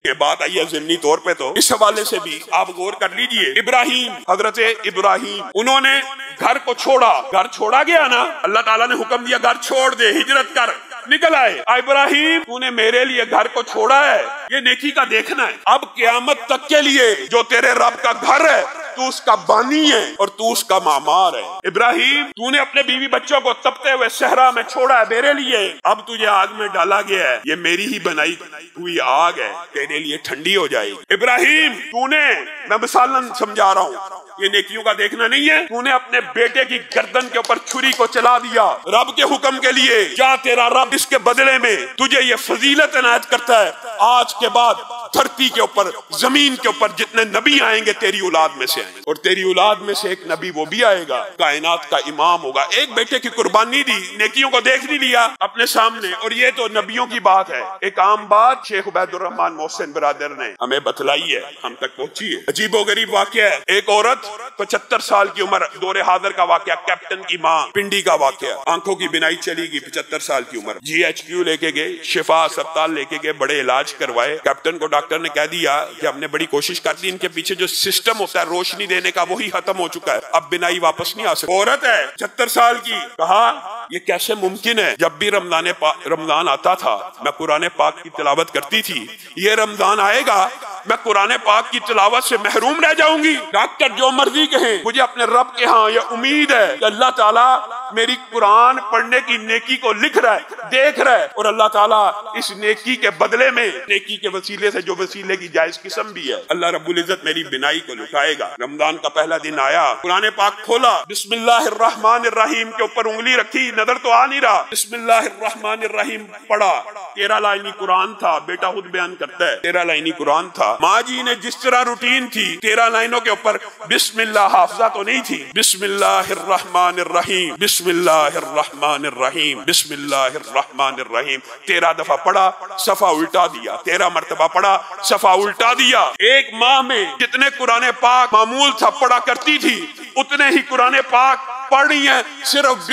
ये बात आई है ज़िमनी तौर पे, तो इस हवाले से भी आप गौर कर लीजिए। इब्राहिम, हजरत इब्राहिम, उन्होंने घर को छोड़ा, घर छोड़ा गया ना, अल्लाह ताला ने हुक्म दिया घर छोड़ दे, हिजरत कर, निकल आए। इब्राहिम, तूने मेरे लिए घर को छोड़ा है, ये नेकी का देखना है। अब क़यामत तक के लिए जो तेरे रब का घर है, तू उसका बानी है और तू उसका मामार है। इब्राहिम, तूने अपने बीवी बच्चों को तपते हुए सहरा में छोड़ा है मेरे लिए, अब तुझे आग में डाला गया है, ये मेरी ही बनाई हुई आग है, तेरे लिए ठंडी हो जाएगी। इब्राहिम, तूने, मैं मिसालन समझा रहा हूँ, ये नेकियों का देखना नहीं है, तूने अपने बेटे की गर्दन के ऊपर छुरी को चला दिया रब के हुक्म के लिए, क्या तेरा रब इसके बदले में तुझे ये फजीलत इनायत करता है, आज के बाद धरती के ऊपर, जमीन के ऊपर जितने नबी आएंगे तेरी औलाद में से आएंगे, और तेरी औलाद में से एक नबी वो भी आएगा, कायनात का इमाम होगा। एक बेटे की कुर्बानी दी, नेकियों को देख नहीं लिया अपने सामने, और ये तो नबियों की बात है। एक आम बात शेख उबैदुर रहमान मोहसिन बरादर ने हमें बतलाई है, हम तक पहुंची है। अजीबोगरीब वाकया है। एक औरत 75 साल की उम्र, दौरे हाजिर का वाकया, कैप्टन की माँ, पिंडी का वाकया, आंखों की बिनाई चली गई, 75 साल की उम्र, GHQ लेके गए, शिफा अस्पताल लेके गए, बड़े इलाज करवाए। कैप्टन को डॉक्टर ने कह दिया कि हमने बड़ी कोशिश कर दी, इनके पीछे जो सिस्टम होता है रोशनी देने का वही खत्म हो चुका है, अब बिनाई वापस नहीं आ सकती। औरत है 76 साल की, कहा ये कैसे मुमकिन है, जब भी रमजान आता था मैं कुरान पाक की तिलावत करती थी, ये रमजान आएगा मैं कुरान पाक की तिलावत से महरूम रह जाऊंगी। डॉक्टर जो मर्जी कहें, मुझे अपने रब के यहाँ यह उम्मीद है कि अल्लाह ताला मेरी कुरान पढ़ने की नेकी को लिख रहा है, देख रहा है, और अल्लाह ताला इस नेकी के बदले में, नेकी के वसीले से जो वसीले की जायज किस्म भी है, अल्लाह रब्बुल इज्जत मेरी बिनाई को लुटाएगा। रमजान का पहला दिन आया, कुरान पाक खोला, बिस्मिल्लाहिर्रहमानिर्रहीम के ऊपर उंगली रखी, नजर तो आ नहीं रहा, बिस्मिल्लाहिर्रहमानिर्रहीम पढ़ा, 13 लाइनी कुरान था, बेटा खुद बयान करता है 13 लाइनी कुरान था। माँ जी ने जिस तरह रूटीन थी, 13 लाइनों के ऊपर बिस्मिल्लाह, हाफजा तो नहीं थी, बिस्मिल्लाहिर्रहमानिर्रहीम, बिस्मिल्लाहिर्रहमानिर्रहीम, बिस्मिल्लाहिर्रहमानिर्रहीम 13 दफा पढ़ा, सफा उल्टा दिया, 13 मरतबा पढ़ा, सफा उल्टा दिया। एक माह में जितने कुरान पाक मामूल था पढ़ा करती थी, उतने ही कुरान पाक पढ़ रही है, सिर्फ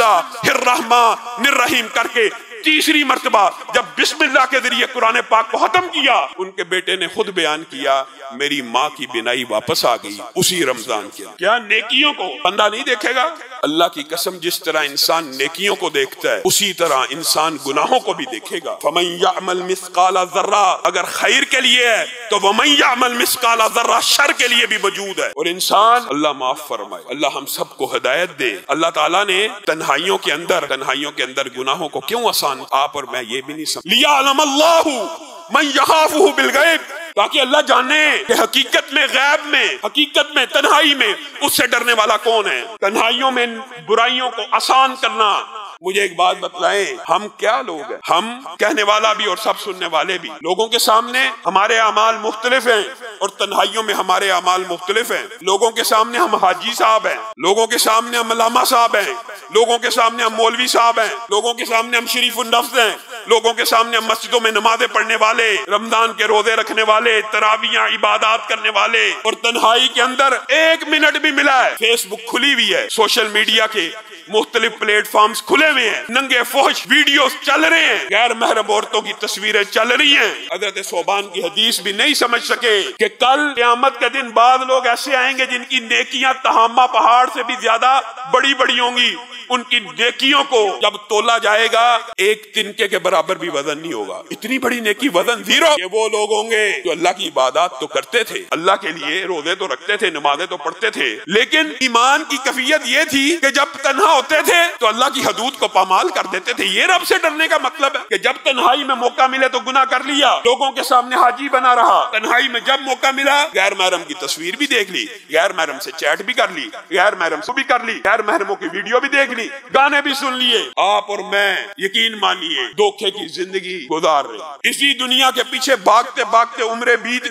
बिस्मिल्लाहिर्रहमानिर्रहीम करके। तीसरी मर्तबा जब बिस्मिल्लाह के जरिए कुरान पाक को खत्म किया, उनके बेटे ने खुद बयान किया, मेरी माँ की बिनाई वापस आ गई उसी रमजान के। क्या नेकियों को बंदा नहीं देखेगा? अल्लाह की कसम, जिस तरह इंसान नेकियों को देखता है उसी तरह इंसान गुनाहों को भी देखेगा। फमन यअमल मिस्काला ज़र्रा, अगर खैर के लिए है तो वमन यअमल मिस्काला ज़र्रा शर के लिए भी मौजूद है। और इंसान, अल्लाह माफ फरमाए, अल्लाह हम सबको हिदायत दे। अल्लाह ताला ने तन्हाइयों के अंदर गुनाहों को क्यों आसान, आप और मैं ये भी नहीं समझ लिया, लियअलमल्लाहु मन यखाफुहु बिल गैब, ताकि अल्लाह जाने कि हकीकत में, गैब में, हकीकत में, तन्हाई में उससे डरने वाला कौन है। तन्हाइयों में बुराइयों को आसान करना। मुझे एक बात बतलाएं, हम क्या लोग हैं, हम कहने वाला भी और सब सुनने वाले भी, लोगों के सामने हमारे अमाल मुख्तलिफ हैं और तन्हाइयों में हमारे अमाल मुख्तलिफ हैं। लोगों के सामने हम हाजी साहब हैं, लोगों के सामने हम अल्लामा साहब हैं, लोगों के सामने हम मौलवी साहब हैं, लोगों के सामने हम शरीफुन नफ्स हैं, लोगों के सामने हम मस्जिदों में नमाजें पढ़ने वाले, रमजान के रोजे रखने वाले, तरावियां इबादत करने वाले, और तन्हाई के अंदर 1 मिनट भी मिला है, फेसबुक खुली हुई है, सोशल मीडिया के मुख्तलिफ प्लेटफॉर्म्स खुले हुए हैं, नंगे फौश वीडियोस चल रहे हैं, गैर महरम औरतों की तस्वीरें चल रही हैं। हज़रत सोबान की हदीस भी नहीं समझ सके कि कल क़यामत के दिन बाद लोग ऐसे आएंगे जिनकी नेकियां तहामा पहाड़ से भी ज्यादा बड़ी बड़ी होंगी। उनकी नेकियों को जब तोला जाएगा, एक तिनके के बराबर भी वजन नहीं होगा। इतनी बड़ी नेकी, वजन 0। ये वो लोग होंगे जो अल्लाह की इबादत तो करते थे, अल्लाह के लिए रोजे तो रखते थे, नमाजें तो पढ़ते थे, लेकिन ईमान की कैफियत ये थी कि जब तन्हा होते थे तो अल्लाह की हदूद को पामाल कर देते थे। ये रब से डरने का मतलब है कि जब तन्हाई में मौका मिले तो गुनाह कर लिया, लोगों के सामने हाजी बना रहा, तन्हाई में जब मौका मिला गैर महरम की तस्वीर भी देख ली, गैर महरम से चैट भी कर ली, गैर महरम से भी कर ली, गैर महरमों की वीडियो भी देख ली, गाने भी सुन लिए। आप और मैं, यकीन मानिए, धोखे की जिंदगी गुजार रहे। इसी दुनिया के पीछे भागते भागते उम्रें बीत गई,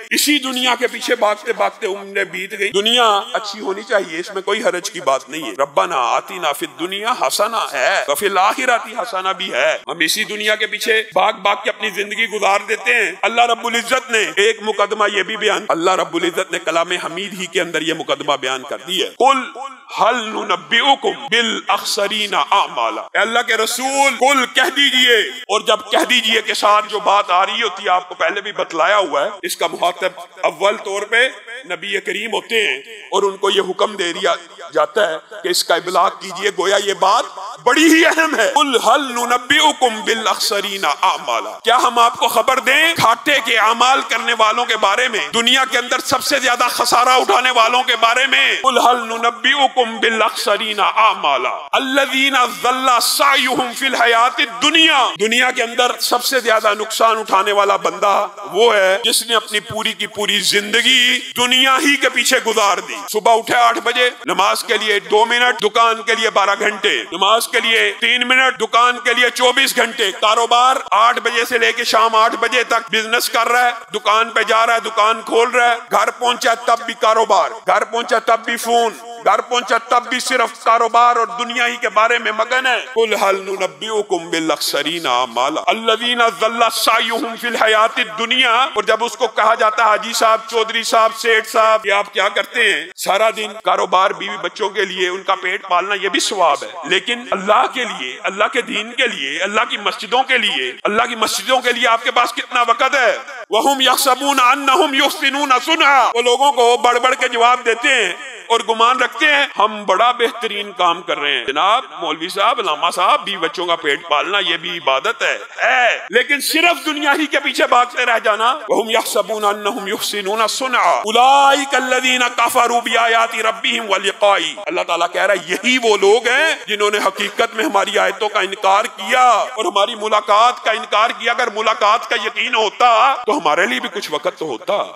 इसी दुनिया के पीछे भागते भागते उम्र बीत गई। दुनिया अच्छी होनी चाहिए, इसमें कोई हरज की बात नहीं है। रब्बाना आतीना फिद दुनिया हसना है, वफिल आखिरती हसना भी है। हम इसी दुनिया के पीछे भाग भाग के अपनी जिंदगी गुजार देते हैं। अल्लाह रब्बुल इज्जत ने एक मुकदमा ये भी बयान, अल्लाह रब्बुल इज्जत ने कलाम हमीद ही के अंदर ये मुकदमा बयान कर दी है। कुल हल नुनब्बिउकुम बिल अखसरीना आमाला, अल्लाह के रसूल कुल कह दीजिए, और जब कह दीजिए के साथ जो बात आ रही होती है आपको पहले भी बतलाया हुआ है, इसका मुखातब अव्वल तौर पे नबी करीम होते हैं और उनको ये हुक्म दे दिया जाता है कि इसका इबलाग कीजिए, गोया ये बात बड़ी ही अहम है। कुल हल नुनब्बिउकुम बिल अखसरीना आमाला, क्या हम आपको खबर दें घाटे के अमाल करने वालों के बारे में, दुनिया के अंदर सबसे ज्यादा खसारा उठाने वालों के बारे में। कुल हल नुनब्बिउकुम बिल अखसरीना आमाला अल्लज़ीना ज़ल्ला सायुहुम फिल हयातिद दुनिया, दुनिया के अंदर सबसे ज्यादा नुकसान उठाने वाला बंदा वो है जिसने अपनी पूरी की पूरी जिंदगी दुनिया ही के पीछे गुजार दी। सुबह उठे 8 बजे, नमाज के लिए 2 मिनट, दुकान के लिए 12 घंटे, नमाज के लिए 3 मिनट, दुकान के लिए 24 घंटे, कारोबार 8 बजे से लेके शाम 8 बजे तक बिजनेस कर रहा है, दुकान पे जा रहा है, दुकान खोल रहा है, घर पहुंचा तब भी कारोबार, घर पहुंचा तब भी फोन, घर पहुंचा तब भी सिर्फ कारोबार और दुनिया ही के बारे में मगन है। कुल हल नुनब्बिउकुम बिल अखसरीना आमाला अल्लज़ीना ज़ल्ला सायुहुम फिल हयातिद दुनिया। और जब उसको कहा जाता है हाजी साहब, चौधरी साहब, सेठ साहब, ये आप क्या करते हैं? सारा दिन कारोबार, बीवी बच्चों के लिए उनका पेट पालना ये भी सवाब है, लेकिन अल्लाह के लिए, अल्लाह के दीन के लिए, अल्लाह की मस्जिदों के लिए, अल्लाह की मस्जिदों के लिए आपके पास कितना वक़्त है? वहुम यहसबूना अन्नहुम युहसिनूना सुन्हा, वो लोगों को बढ़ बढ़ के जवाब देते हैं और गुमान रखते हैं हम बड़ा बेहतरीन काम कर रहे हैं। जनाब मौलवी साहब, लामा साहब, बीवी बच्चों का पेट पालना ये भी इबादत है, लेकिन सिर्फ दुनिया ही के पीछे भागते रह जाना। वहुम यहसबूना अन्नहुम युहसिनूना सुन्हा उलाइका अल्लज़ीना कफरू बिआयाति रब्बिहिम व लिक़ाई। अल्लाह ताला कह रहा है यही वो लोग हैं जिन्होंने हकीकत में हमारी आयतों का इनकार किया और हमारी मुलाकात का इनकार किया। अगर मुलाकात का यकीन होता तो हमारे लिए भी कुछ वक्त तो होता।